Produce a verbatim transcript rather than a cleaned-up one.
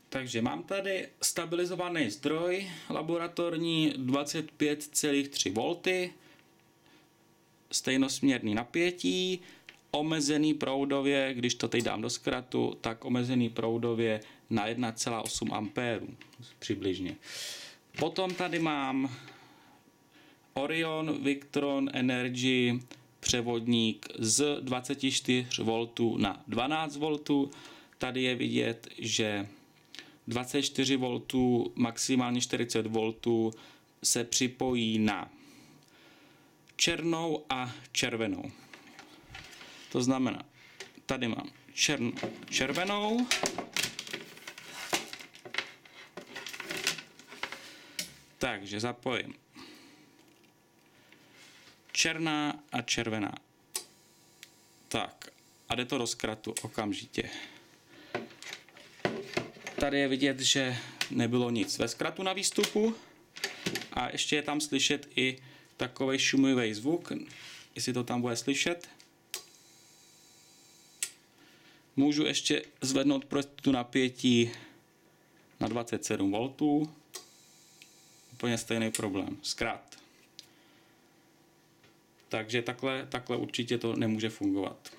Takže mám tady stabilizovaný zdroj laboratorní dvacet pět celá tři volty, stejnosměrný napětí, omezený proudově, když to teď dám do zkratu, tak omezený proudově na jedna celá osm ampérů přibližně. Potom tady mám Orion Victron Energy převodník z dvacet čtyři voltů na dvanáct voltů. Tady je vidět, že dvacet čtyři voltů, maximálně čtyřicet voltů se připojí na černou a červenou. To znamená, tady mám černou, červenou, takže zapojím černá a červená. Tak, a jde to do zkratu okamžitě. Tady je vidět, že nebylo nic ve zkratu na výstupu a ještě je tam slyšet i takový šumivý zvuk, jestli to tam bude slyšet. Můžu ještě zvednout prostě napětí na dvacet sedm voltů. Úplně stejný problém. Zkrát. Takže takhle, takhle určitě to nemůže fungovat.